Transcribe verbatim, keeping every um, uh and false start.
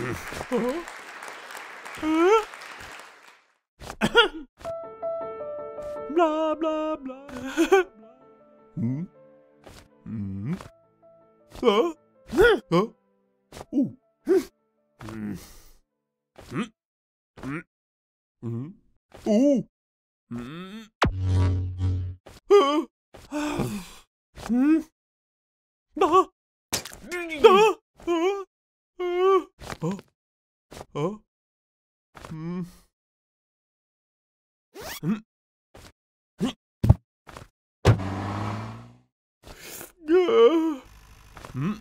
بلا بلا بلا. هم؟ هم؟ ها؟ ها؟ أوه. هم؟ هم؟ هم؟ هم؟ أوه. هم؟ ها؟ هم؟ ده ده ها؟ ها؟ ها؟ ها؟ هم؟ هم؟ آه. هم؟